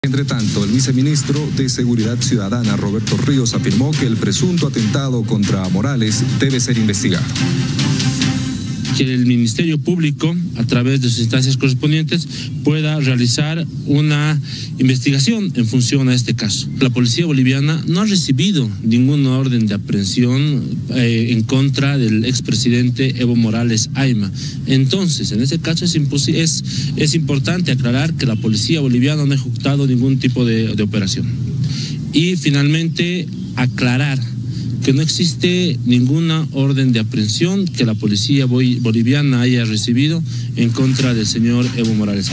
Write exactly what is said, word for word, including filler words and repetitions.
Entre tanto, el viceministro de Seguridad Ciudadana, Roberto Ríos, afirmó que el presunto atentado contra Morales debe ser investigado. Que el Ministerio Público, a través de sus instancias correspondientes, pueda realizar una investigación en función a este caso. La policía boliviana no ha recibido ninguna orden de aprehensión eh, en contra del expresidente Evo Morales Ayma. Entonces, en ese caso es, es, es importante aclarar que la policía boliviana no ha ejecutado ningún tipo de, de operación. Y finalmente, aclarar que no existe ninguna orden de aprehensión que la policía boliviana haya recibido en contra del señor Evo Morales.